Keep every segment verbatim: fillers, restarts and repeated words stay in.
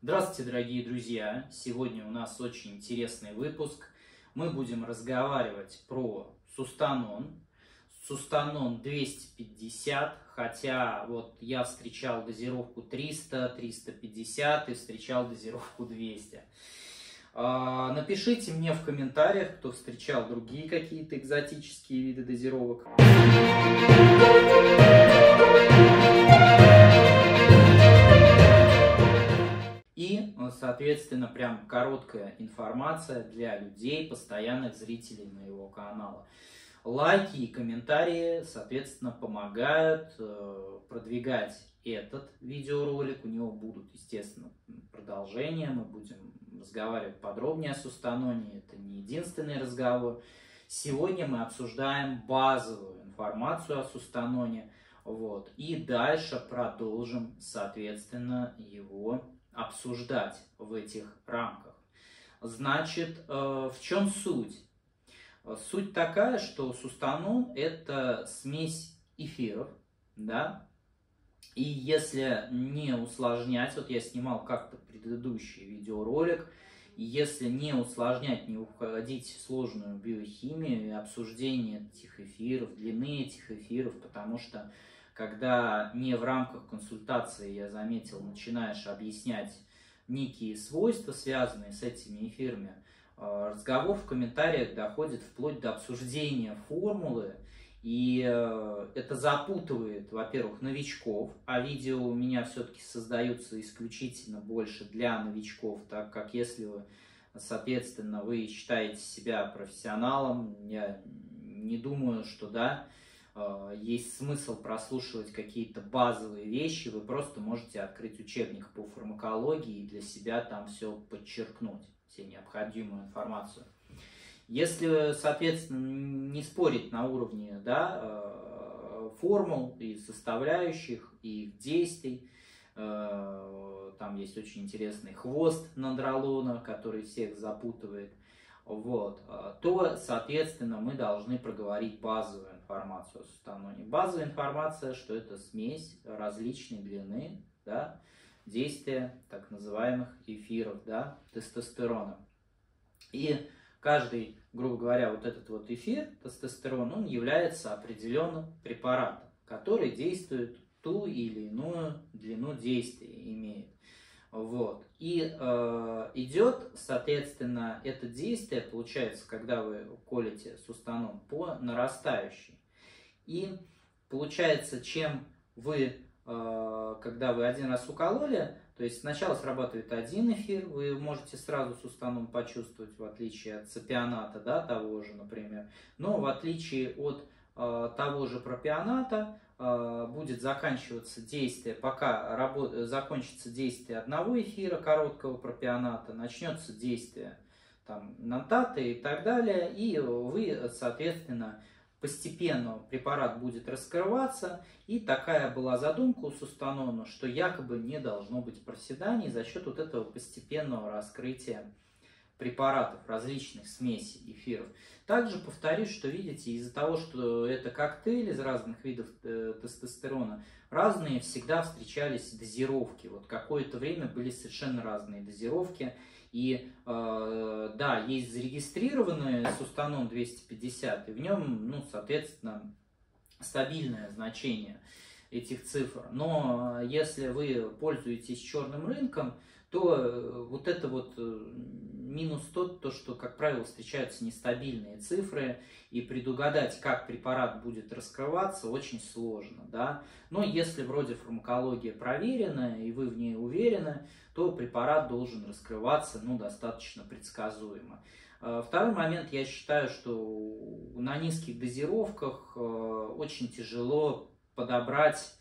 Здравствуйте, дорогие друзья! Сегодня у нас очень интересный выпуск. Мы будем разговаривать про Сустанон. Сустанон двести пятьдесят, хотя вот я встречал дозировку триста, триста пятьдесят и встречал дозировку двести. Напишите мне в комментариях, кто встречал другие какие-то экзотические виды дозировок. И, соответственно, прям короткая информация для людей, постоянных зрителей моего канала. Лайки и комментарии, соответственно, помогают э, продвигать этот видеоролик. У него будут, естественно, продолжения. Мы будем разговаривать подробнее о Сустаноне. Это не единственный разговор. Сегодня мы обсуждаем базовую информацию о Сустаноне. Вот. И дальше продолжим, соответственно, его обсуждать в этих рамках. Значит, э, в чем суть? Суть такая, что Сустанон – это смесь эфиров, да, и если не усложнять, вот я снимал как-то предыдущий видеоролик, если не усложнять, не уходить в сложную биохимию и обсуждение этих эфиров, длины этих эфиров, потому что когда не в рамках консультации, я заметил, начинаешь объяснять некие свойства, связанные с этими эфирами, разговор в комментариях доходит вплоть до обсуждения формулы, и это запутывает, во-первых, новичков, а видео у меня все-таки создаются исключительно больше для новичков, так как если вы, соответственно, вы считаете себя профессионалом, я не думаю, что да, есть смысл прослушивать какие-то базовые вещи, вы просто можете открыть учебник по фармакологии и для себя там все подчеркнуть, все необходимую информацию. Если, соответственно, не спорить на уровне, да, формул и составляющих, и их действий, там есть очень интересный хвост нандролона, который всех запутывает, вот, то, соответственно, мы должны проговорить базовую информацию о Сустаноне. Базовая информация, что это смесь различной длины, да, действия так называемых эфиров, да, тестостерона. И каждый, грубо говоря, вот этот вот эфир, тестостерон, он является определенным препаратом, который действует ту или иную длину действия, имеет. Вот. И э, идет, соответственно, это действие, получается, когда вы колите Сустанон, по нарастающей. И получается, чем вы, э, когда вы один раз укололи, то есть сначала срабатывает один эфир, вы можете сразу Сустанон почувствовать, в отличие от цепионата, да, того же, например. Но в отличие от э, того же пропионата, будет заканчиваться действие, пока работ... закончится действие одного эфира короткого пропионата, начнется действие там, нантата и так далее, и вы, соответственно, постепенно препарат будет раскрываться, и такая была задумка у Сустанона, что якобы не должно быть проседаний за счет вот этого постепенного раскрытия препаратов, различных смесей эфиров. Также повторюсь, что видите, из-за того, что это коктейль из разных видов э, тестостерона, разные всегда встречались дозировки. Вот какое-то время были совершенно разные дозировки. И э, да, есть зарегистрированный Сустанон двести пятьдесят, и в нем, ну, соответственно, стабильное значение этих цифр. Но если вы пользуетесь черным рынком, то вот это вот минус тот, то, что, как правило, встречаются нестабильные цифры, и предугадать, как препарат будет раскрываться, очень сложно, да. Но если вроде фармакология проверена, и вы в ней уверены, то препарат должен раскрываться, ну, достаточно предсказуемо. Второй момент, я считаю, что на низких дозировках очень тяжело подобрать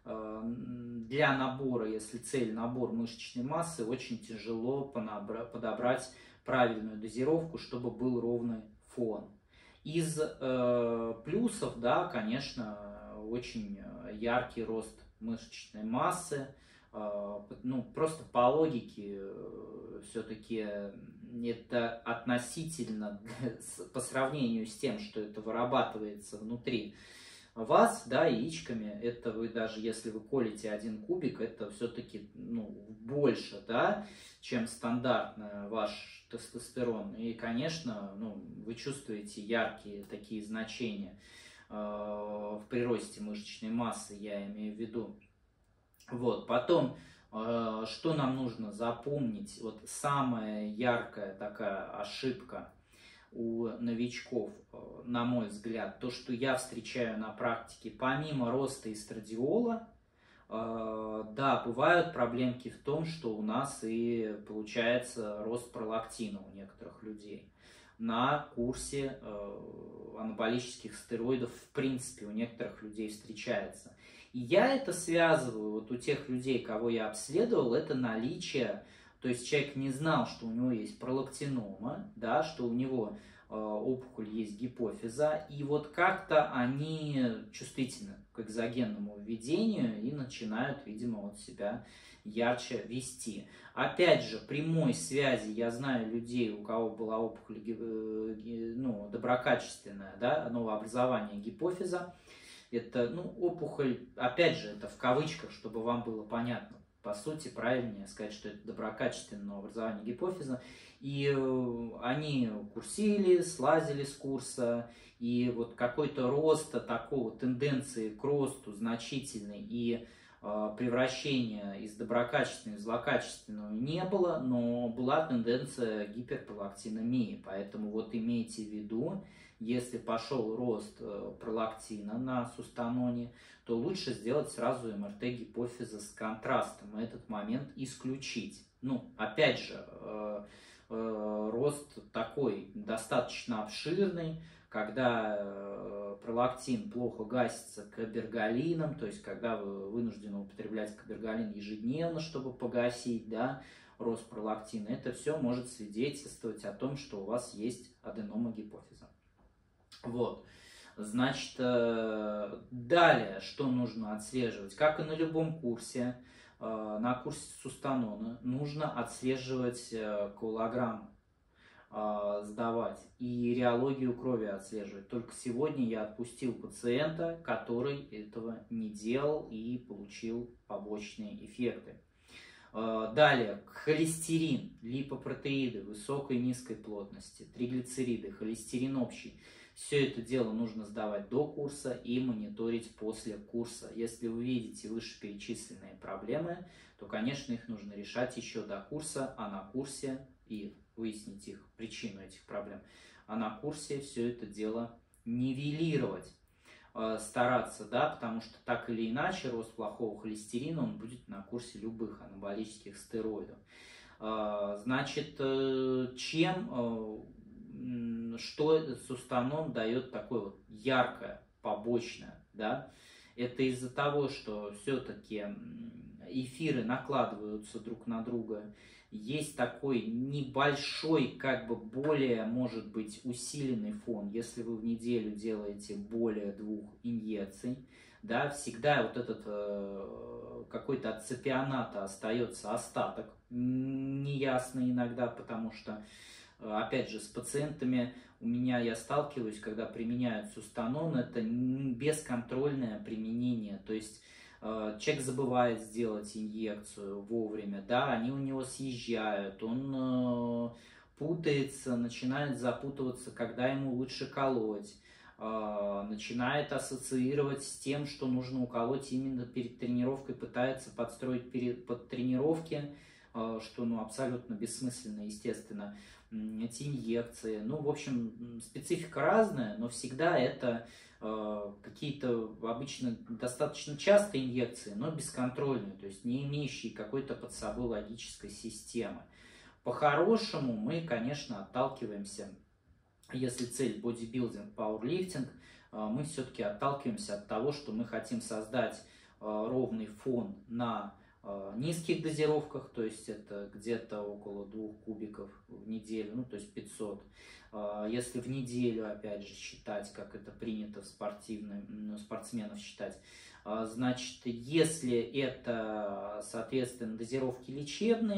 для набора, если цель набор мышечной массы, очень тяжело подобрать правильную дозировку, чтобы был ровный фон. Из э, плюсов, да, конечно, очень яркий рост мышечной массы. Э, ну, просто по логике э, все-таки это относительно, по сравнению с тем, что это вырабатывается внутри вас, да, яичками, это вы даже если вы колите один кубик, это все-таки, ну, больше, да, чем стандартно ваш тестостерон. И, конечно, ну, вы чувствуете яркие такие значения э, в приросте мышечной массы, я имею в виду. Вот, потом, э, что нам нужно запомнить, вот самая яркая такая ошибка у новичков, на мой взгляд, то, что я встречаю на практике, помимо роста эстрадиола, да, бывают проблемки в том, что у нас и получается рост пролактина у некоторых людей. На курсе анаболических стероидов в принципе у некоторых людей встречается. И я это связываю, вот у тех людей, кого я обследовал, это наличие. То есть человек не знал, что у него есть пролактинома, да, что у него э, опухоль есть гипофиза, и вот как-то они чувствительны к экзогенному введению и начинают, видимо, вот себя ярче вести. Опять же, прямой связи, я знаю людей, у кого была опухоль э, ну, доброкачественная, да, новообразование гипофиза. Это, ну, опухоль, опять же, это в кавычках, чтобы вам было понятно. По сути, правильнее сказать, что это доброкачественное образование гипофиза. И они курсили, слазили с курса, и вот какой-то роста такого, тенденции к росту значительной и э, превращения из доброкачественной в злокачественную не было, но была тенденция гиперпролактинемии. Поэтому вот имейте в виду, если пошел рост пролактина на сустаноне, то лучше сделать сразу эм эр тэ гипофиза с контрастом и этот момент исключить. Ну, опять же, э, э, рост такой достаточно обширный, когда э, пролактин плохо гасится кабергалином, то есть когда вы вынуждены употреблять кабергалин ежедневно, чтобы погасить, да, рост пролактина, это все может свидетельствовать о том, что у вас есть аденома гипофиза. Вот, значит, далее, что нужно отслеживать, как и на любом курсе, на курсе сустанона нужно отслеживать коагулограммы, сдавать и реологию крови отслеживать. Только сегодня я отпустил пациента, который этого не делал и получил побочные эффекты. Далее, холестерин, липопротеиды высокой и низкой плотности, триглицериды, холестерин общий. Все это дело нужно сдавать до курса и мониторить после курса. Если вы видите вышеперечисленные проблемы, то, конечно, их нужно решать еще до курса, а на курсе и выяснить их причину этих проблем. А на курсе все это дело нивелировать, стараться, да, потому что так или иначе рост плохого холестерина он будет на курсе любых анаболических стероидов. Значит, чем что сустанон дает такое вот яркое, побочное, да, это из-за того, что все-таки эфиры накладываются друг на друга, есть такой небольшой, как бы более, может быть, усиленный фон, если вы в неделю делаете более двух инъекций, да, всегда вот этот э, какой-то от цепионата остается остаток, неясный иногда, потому что опять же, с пациентами у меня я сталкиваюсь, когда применяют сустанон, это бесконтрольное применение, то есть э, человек забывает сделать инъекцию вовремя, да, они у него съезжают, он э, путается, начинает запутываться, когда ему лучше колоть, э, начинает ассоциировать с тем, что нужно уколоть именно перед тренировкой, пытается подстроить перед, под тренировки, э, что ну, абсолютно бессмысленно, естественно. Эти инъекции, ну, в общем, специфика разная, но всегда это э, какие-то обычно достаточно частые инъекции, но бесконтрольные, то есть не имеющие какой-то под собой логической системы. По-хорошему мы, конечно, отталкиваемся, если цель бодибилдинг, пауэрлифтинг, э, мы все-таки отталкиваемся от того, что мы хотим создать э, ровный фон на низких дозировках, то есть это где-то около двух кубиков в неделю, ну то есть пятьсот. Если в неделю, опять же, считать, как это принято в спортивном, спортсменов считать, значит, если это, соответственно, дозировки лечебные,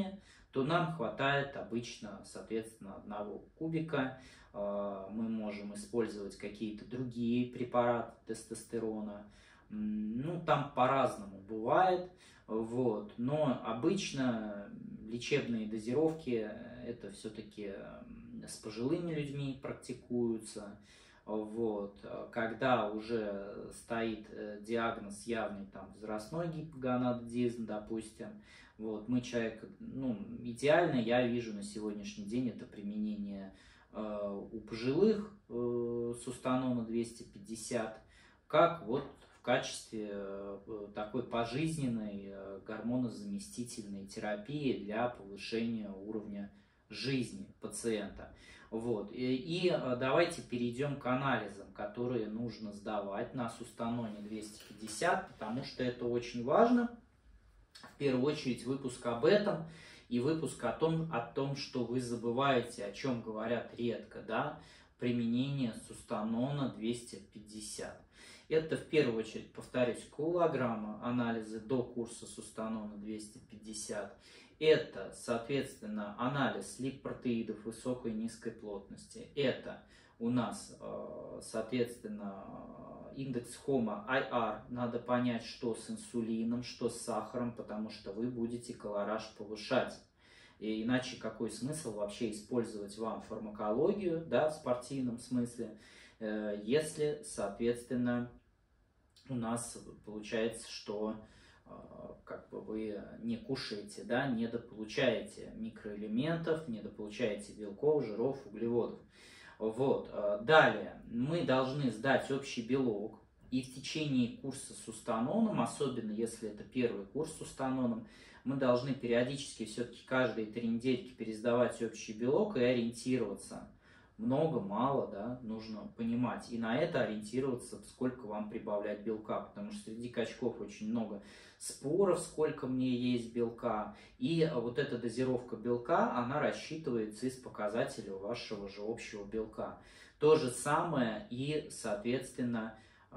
то нам хватает обычно, соответственно, одного кубика. Мы можем использовать какие-то другие препараты тестостерона. Ну, там по-разному бывает, вот. Но обычно лечебные дозировки это все-таки с пожилыми людьми практикуются. Вот. Когда уже стоит диагноз явный, там, возрастной гипоганадизм, допустим, вот, мы человека, ну, идеально я вижу на сегодняшний день это применение э, у пожилых э, сустанона двести пятьдесят, как вот в качестве э, такой пожизненной э, гормонозаместительной терапии для повышения уровня жизни пациента. Вот. И, и давайте перейдем к анализам, которые нужно сдавать на сустаноне двести пятьдесят, потому что это очень важно. В первую очередь выпуск об этом и выпуск о том, о том, что вы забываете, о чем говорят редко, да, применение сустанона двести пятьдесят. Это в первую очередь, повторюсь, колограмма, анализы до курса сустанона двести пятьдесят. Это, соответственно, анализ липопротеидов высокой и низкой плотности. Это у нас, соответственно, индекс хома ай ар. Надо понять, что с инсулином, что с сахаром, потому что вы будете колораж повышать. И иначе какой смысл вообще использовать вам фармакологию, да, в спортивном смысле, если, соответственно, у нас получается, что как бы вы не кушаете, да, недополучаете микроэлементов, недополучаете белков, жиров, углеводов. Вот. Далее мы должны сдать общий белок, и в течение курса с сустаноном, особенно если это первый курс с сустаноном, мы должны периодически все-таки каждые три недельки пересдавать общий белок и ориентироваться. Много, мало, да, нужно понимать. И на это ориентироваться, сколько вам прибавлять белка. Потому что среди качков очень много споров, сколько мне есть белка. И вот эта дозировка белка, она рассчитывается из показателей вашего же общего белка. То же самое и, соответственно,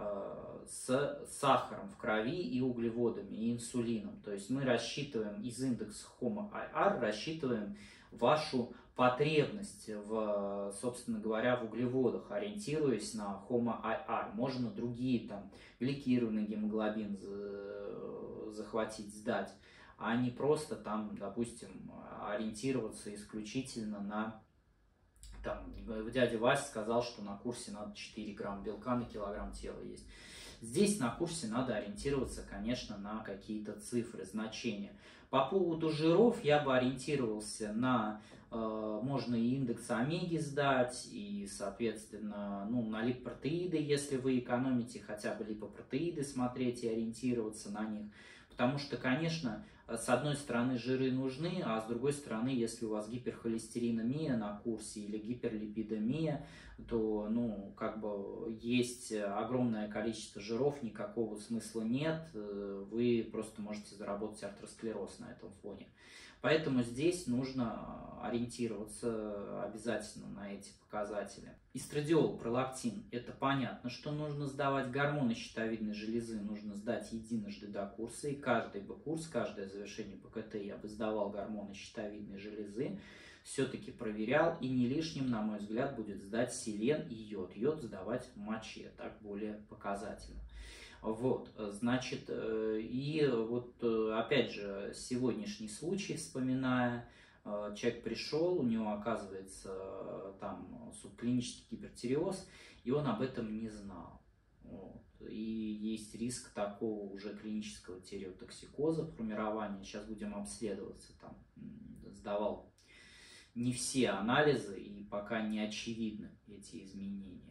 с сахаром в крови и углеводами, и инсулином. То есть мы рассчитываем из индекса хома ай ар, рассчитываем вашу потребность, в, собственно говоря, в углеводах, ориентируясь на хома ай ар. Можно другие, там, гликированный гемоглобин захватить, сдать, а не просто там, допустим, ориентироваться исключительно на... Там, дядя Вася сказал, что на курсе надо четыре грамма белка на килограмм тела есть. Здесь на курсе надо ориентироваться, конечно, на какие-то цифры, значения. По поводу жиров я бы ориентировался на, э, можно и индекс омеги сдать, и, соответственно, ну, на липопротеиды, если вы экономите, хотя бы липопротеиды смотреть и ориентироваться на них. Потому что, конечно, с одной стороны жиры нужны, а с другой стороны, если у вас гиперхолестеринемия на курсе или гиперлипидемия, то, ну, как бы есть огромное количество жиров, никакого смысла нет, вы просто можете заработать артеросклероз на этом фоне. Поэтому здесь нужно ориентироваться обязательно на эти показатели. Эстрадиол, пролактин, это понятно, что нужно сдавать. Гормоны щитовидной железы нужно сдать единожды до курса, и каждый бы курс, каждое завершение пэ ка тэ я бы сдавал гормоны щитовидной железы, все-таки проверял, и не лишним, на мой взгляд, будет сдать селен и йод. Йод сдавать в моче, так более показательно. Вот, значит, и вот опять же сегодняшний случай вспоминая, человек пришел, у него оказывается там субклинический гипертиреоз, и он об этом не знал. Вот. И есть риск такого уже клинического тиреотоксикоза, формирования. Сейчас будем обследоваться, там сдавал не все анализы, и пока не очевидны эти изменения.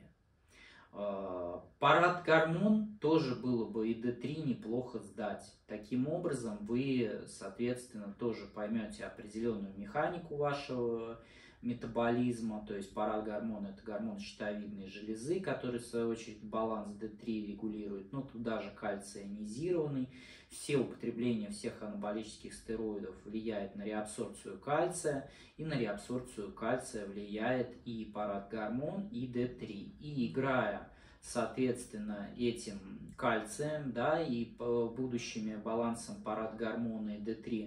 Парадгормон тоже было бы и дэ три неплохо сдать. Таким образом вы, соответственно, тоже поймете определенную механику вашего метаболизма. То есть парадгормон — это гормон щитовидной железы, который в свою очередь баланс дэ три регулирует. Но туда же кальций ионизированный. Все употребления всех анаболических стероидов влияет на реабсорбцию кальция, и на реабсорбцию кальция влияет и парадгормон, и дэ три. И играя, соответственно, этим кальцием, да, и будущими балансом парадгормона и дэ три,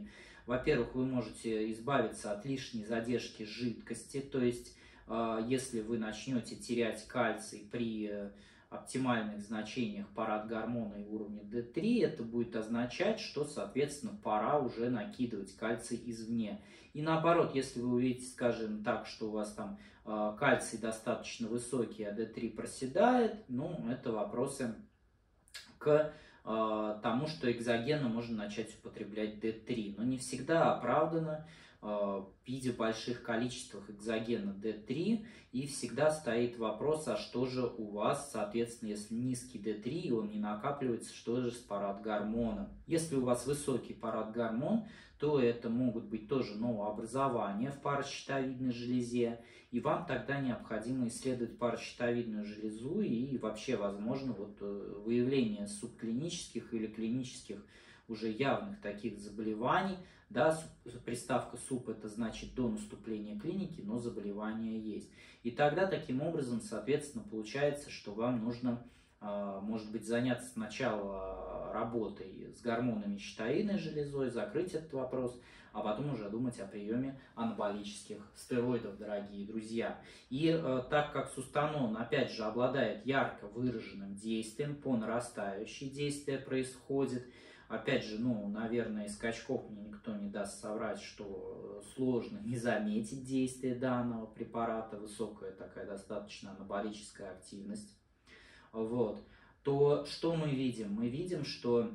Во-первых, вы можете избавиться от лишней задержки жидкости, то есть если вы начнете терять кальций при оптимальных значениях парадгормона и уровня дэ три, это будет означать, что, соответственно, пора уже накидывать кальций извне. И наоборот, если вы увидите, скажем так, что у вас там э, кальций достаточно высокий, а дэ три проседает, ну, это вопросы к э, тому, что экзогенно можно начать употреблять дэ три. Но не всегда оправдано в виде больших количествах экзогена дэ три, и всегда стоит вопрос, а что же у вас, соответственно, если низкий дэ три и он не накапливается, что же с парадгормоном? Если у вас высокий парадгормон, то это могут быть тоже новообразования в паращитовидной железе, и вам тогда необходимо исследовать паращитовидную железу и вообще, возможно, вот выявление субклинических или клинических уже явных таких заболеваний. Да, приставка «суб» это значит до наступления клиники, но заболевание есть. И тогда таким образом, соответственно, получается, что вам нужно, может быть, заняться сначала работой с гормонами щитовидной железой, закрыть этот вопрос, а потом уже думать о приеме анаболических стероидов, дорогие друзья. И так как сустанон, опять же, обладает ярко выраженным действием, по нарастающей действие происходит. Опять же, ну, наверное, из скачков мне никто не даст соврать, что сложно не заметить действие данного препарата, высокая такая достаточно анаболическая активность. Вот. То что мы видим? Мы видим, что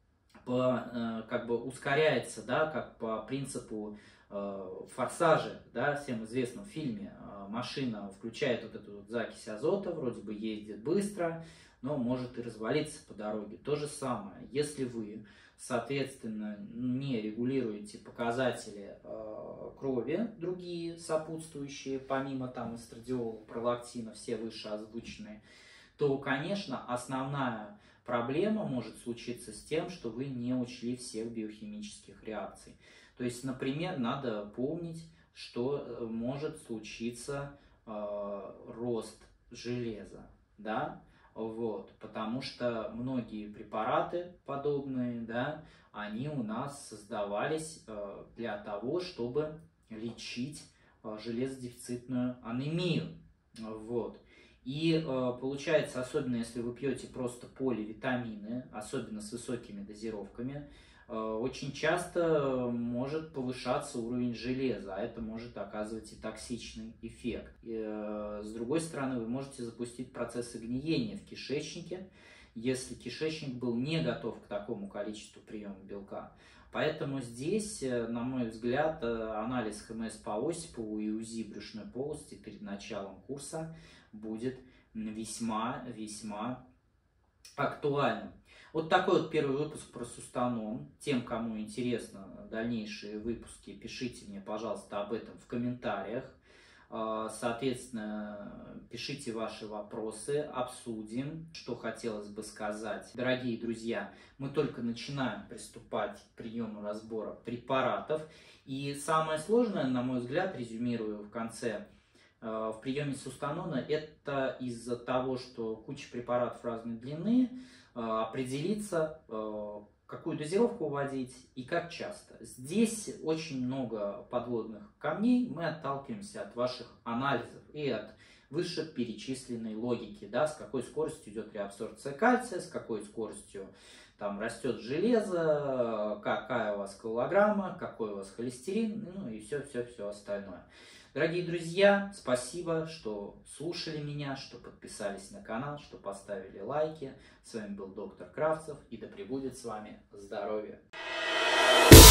по, как бы ускоряется, да, как по принципу форсажа, да, всем известном фильме, машина включает вот эту вот закись азота, вроде бы ездит быстро, но может и развалиться по дороге. То же самое, если вы, соответственно, не регулируете показатели э, крови, другие сопутствующие, помимо там эстрадиола, пролактина, все выше озвученные, то, конечно, основная проблема может случиться с тем, что вы не учли всех биохимических реакций. То есть, например, надо помнить, что может случиться э, рост железа, да, вот, потому что многие препараты подобные, да, они у нас создавались э, для того, чтобы лечить э, железодефицитную анемию, вот. И э, получается, особенно если вы пьете просто поливитамины, особенно с высокими дозировками, э, очень часто может повышаться уровень железа, а это может оказывать и токсичный эффект. И, э, с другой стороны, вы можете запустить процессы гниения в кишечнике, если кишечник был не готов к такому количеству приема белка. Поэтому здесь, на мой взгляд, анализ эха эм эс по Осипову и УЗИ брюшной полости перед началом курса будет весьма-весьма актуальным. Вот такой вот первый выпуск про сустанон. Тем, кому интересно дальнейшие выпуски, пишите мне, пожалуйста, об этом в комментариях. Соответственно, пишите ваши вопросы, обсудим, что хотелось бы сказать. Дорогие друзья, мы только начинаем приступать к приему разбора препаратов. И самое сложное, на мой взгляд, резюмирую в конце, в приеме сустанона, это из-за того, что куча препаратов разной длины, определиться, какую дозировку вводить и как часто. Здесь очень много подводных камней, мы отталкиваемся от ваших анализов и от вышеперечисленной логики, да, с какой скоростью идет реабсорбция кальция, с какой скоростью там растет железо, какая у вас килограмма, какой у вас холестерин, ну и все-все-все остальное. Дорогие друзья, спасибо, что слушали меня, что подписались на канал, что поставили лайки. С вами был доктор Кравцев, и да пребудет с вами здоровье.